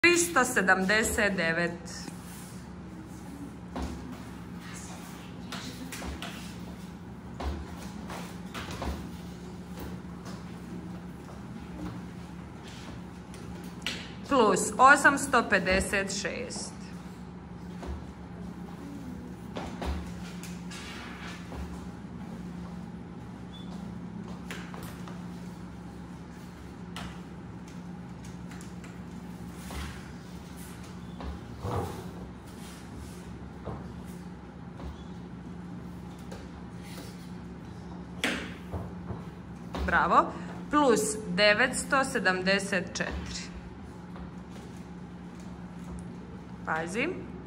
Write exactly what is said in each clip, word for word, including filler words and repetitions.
tristo sedamdeset devet. Plus osamsto pedeset šest. Bravo. Plus devetsto sedamdeset četiri. Pazi.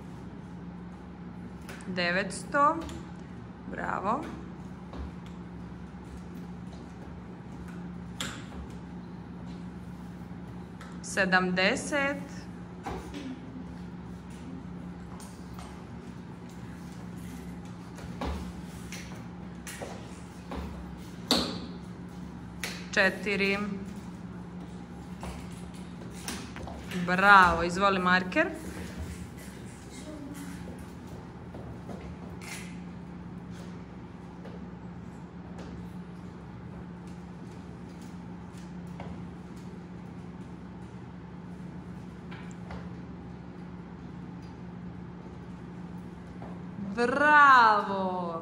devetsto. Bravo. sedamdeset. četiri. Bravo, izvoli marker. Bravo!